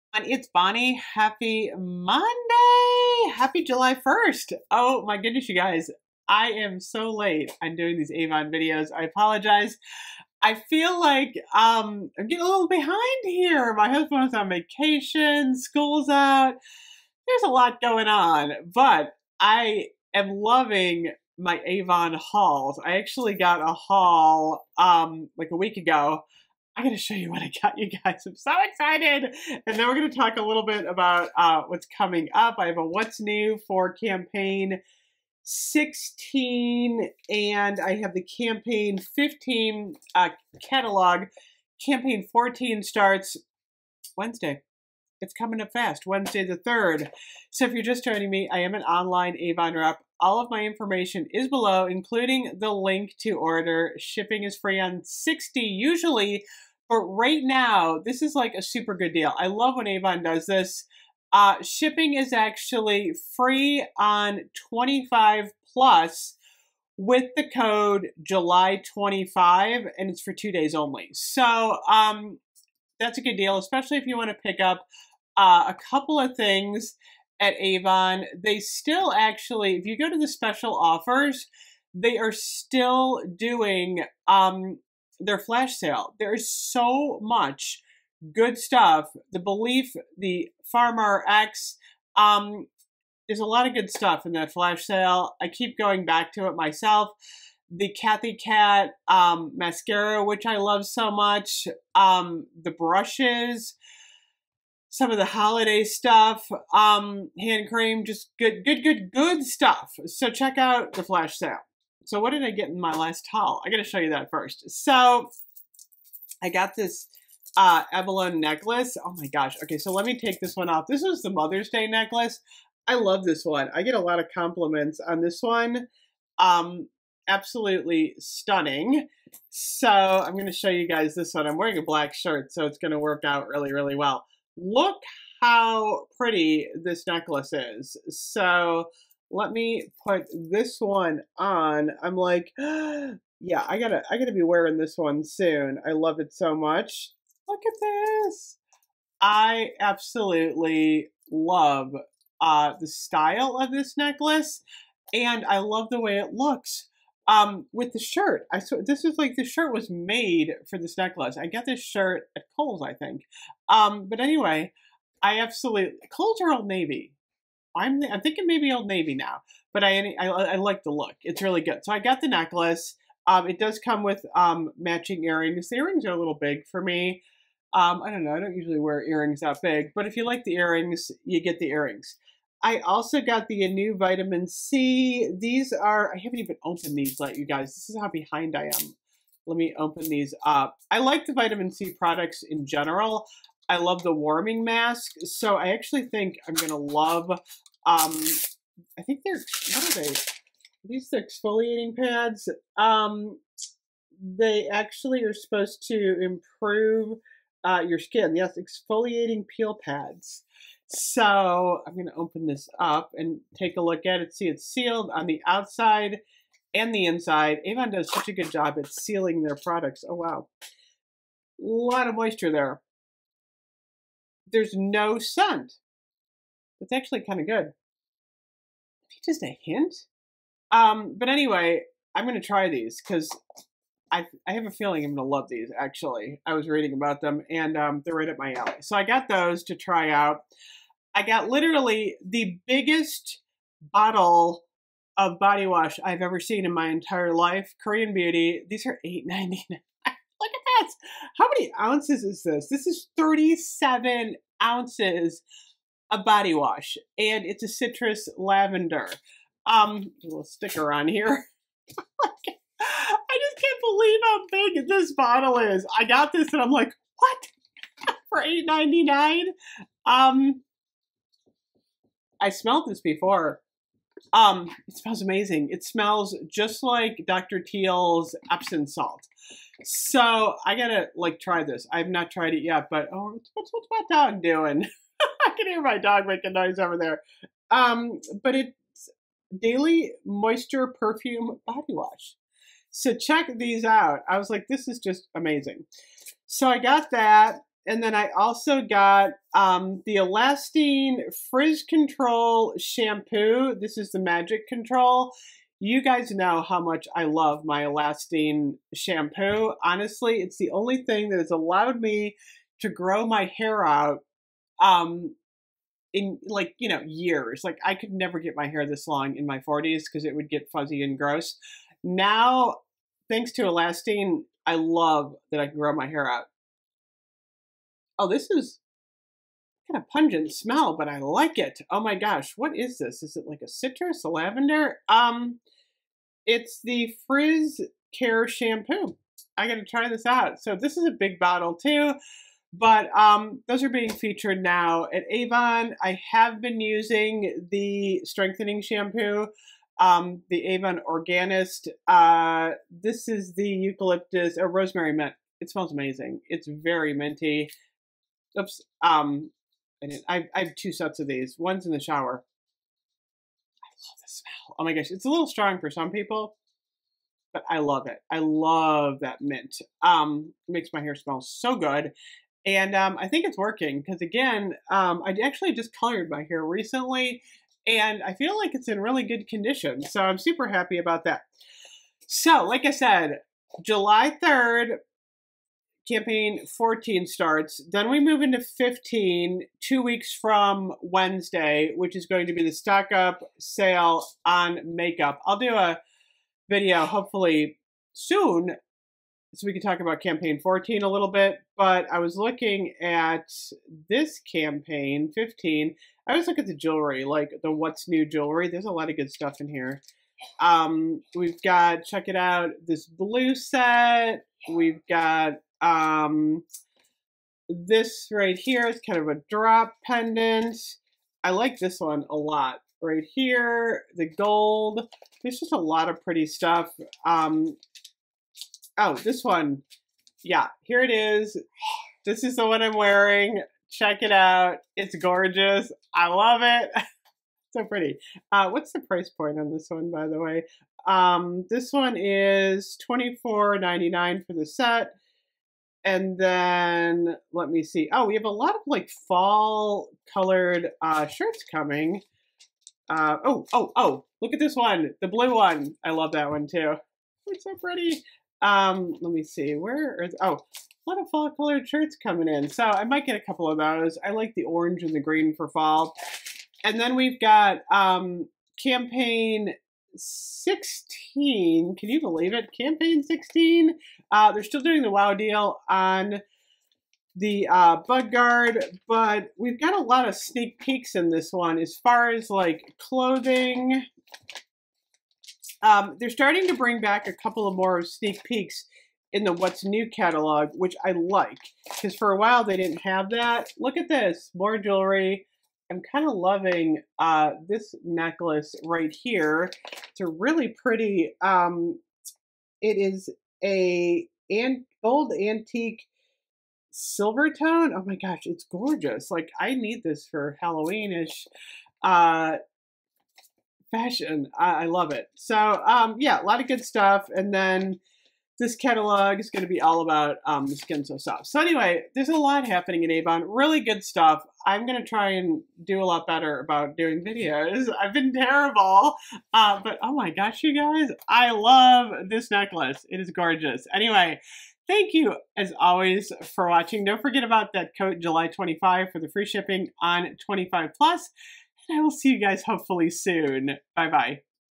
And it's Bonnie. Happy Monday. Happy July 1st. Oh my goodness, you guys. I am so late on doing these Avon videos. I apologize. I feel like I'm getting a little behind here. My husband was on vacation, school's out. There's a lot going on, but I am loving my Avon hauls. I actually got a haul like a week ago. I gotta show you what I got, you guys. I'm so excited. And then we're gonna talk a little bit about what's coming up. I have a what's new for campaign 16, and I have the campaign 15 catalog. Campaign 14 starts Wednesday. It's coming up fast, Wednesday the 3rd. So if you're just joining me, I am an online Avon rep. All of my information is below, including the link to order. Shipping is free on 60 usually, but right now, this is like a super good deal. I love when Avon does this. Shipping is actually free on 25 plus with the code July25, and it's for 2 days only. So that's a good deal, especially if you want to pick up a couple of things at Avon. They still actually, if you go to the special offers, they are still doing their flash sale. There's so much good stuff. The Belief, the Farmer X, there's a lot of good stuff in that flash sale. I keep going back to it myself. The Kathy Cat mascara, which I love so much. The brushes, some of the holiday stuff, hand cream, just good stuff. So check out the flash sale. So what did I get in my last haul? I gotta show you that first. So I got this AVON necklace. Oh my gosh. Okay, so let me take this one off. This was the Mother's Day necklace. I love this one. I get a lot of compliments on this one. Absolutely stunning. So I'm going to show you guys this one. I'm wearing a black shirt, so it's going to work out really, really well. Look how pretty this necklace is. So let me put this one on. I'm like, yeah, I gotta be wearing this one soon. I love it so much. Look at this. I absolutely love the style of this necklace, and I love the way it looks. With the shirt, this is like the shirt was made for this necklace. I got this shirt at Kohl's, I think. But anyway, I absolutely, Kohl's or Old Navy. I'm thinking maybe Old Navy now, but I like the look. It's really good. So I got the necklace. It does come with matching earrings. The earrings are a little big for me. I don't know. I don't usually wear earrings that big, but if you like the earrings, you get the earrings. I also got the new vitamin C. These are, I haven't even opened these yet, you guys. This is how behind I am. Let me open these up. I like the vitamin C products in general. I love the warming mask. So I actually think I'm going to love, I think they're, what are they? These are exfoliating pads. They actually are supposed to improve your skin. Yes, exfoliating peel pads. So I'm going to open this up and take a look at it. See, it's sealed on the outside and the inside. Avon does such a good job at sealing their products. Oh, wow. A lot of moisture there. There's no scent. It's actually kind of good. Just a hint. But anyway, I'm going to try these because I have a feeling I'm going to love these, actually. I was reading about them, and they're right up my alley. So I got those to try out. I got literally the biggest bottle of body wash I've ever seen in my entire life. Korean Beauty. These are $8.99. Look at that. How many ounces is this? This is 37 ounces of body wash, and it's a citrus lavender. A little sticker on here. I just can't believe how big this bottle is. I got this and I'm like, what? For $8.99? I smelled this before. It smells amazing. It smells just like Dr. Teal's Epsom salt. So I gotta like try this. I've not tried it yet, but oh, what's my dog doing? I can hear my dog making noise over there. But it's Daily Moisture Perfume Body Wash. So check these out. I was like, this is just amazing. So I got that. And then I also got the Elastine Frizz Control Shampoo. This is the Magic Control. You guys know how much I love my Elastine shampoo. Honestly, it's the only thing that has allowed me to grow my hair out in like, you know, years. Like I could never get my hair this long in my 40s because it would get fuzzy and gross. Now, thanks to Elastine, I love that I can grow my hair out. Oh, this is kind of pungent smell, but I like it. Oh my gosh, what is this? Is it like a citrus, a lavender? It's the Frizz Care Shampoo. I gotta try this out. So this is a big bottle too, but those are being featured now at Avon. I have been using the strengthening shampoo, the Avon Organist. This is the eucalyptus or rosemary mint. It smells amazing. It's very minty. Oops. I have 2 sets of these. One's in the shower. I love the smell. Oh my gosh, it's a little strong for some people, but I love it. I love that mint. It makes my hair smell so good. And I think it's working because, again, I actually just colored my hair recently, and I feel like it's in really good condition. So I'm super happy about that. So, like I said, July 3rd, campaign 14 starts. Then we move into 15, 2 weeks from Wednesday, which is going to be the stock up sale on makeup. I'll do a video hopefully soon so we can talk about campaign 14 a little bit. But I was looking at this campaign 15. I always look at the jewelry, like the what's new jewelry. There's a lot of good stuff in here. We've got, check it out, this blue set. We've got this right here is kind of a drop pendant. I like this one a lot. Right here, the gold. There's just a lot of pretty stuff. Oh, this one. Yeah, here it is. This is the one I'm wearing. Check it out. It's gorgeous. I love it. So pretty. What's the price point on this one, by the way? This one is $24.99 for the set. And then, let me see. Oh, we have a lot of like fall colored shirts coming. Oh, look at this one. The blue one. I love that one too. It's so pretty. Let me see. Where is, oh, a lot of fall colored shirts coming in. So I might get a couple of those. I like the orange and the green for fall. And then we've got campaign 16. Can you believe it? Campaign 16. They're still doing the WOW deal on the Bug Guard, but we've got a lot of sneak peeks in this one as far as like clothing. They're starting to bring back a couple of more sneak peeks in the What's New catalog, which I like, because for a while they didn't have that. Look at this, more jewelry. I'm kind of loving this necklace right here. It's a really pretty, it is a gold antique silver tone. Oh my gosh, it's gorgeous. Like, I need this for Halloween-ish fashion. I love it. So, yeah, a lot of good stuff. And then this catalog is going to be all about the Skin So Soft. So anyway, there's a lot happening in Avon. Really good stuff. I'm going to try and do a lot better about doing videos. I've been terrible. But oh my gosh, you guys, I love this necklace. It is gorgeous. Anyway, thank you, as always, for watching. Don't forget about that code July 25 for the free shipping on 25+. And I will see you guys hopefully soon. Bye-bye.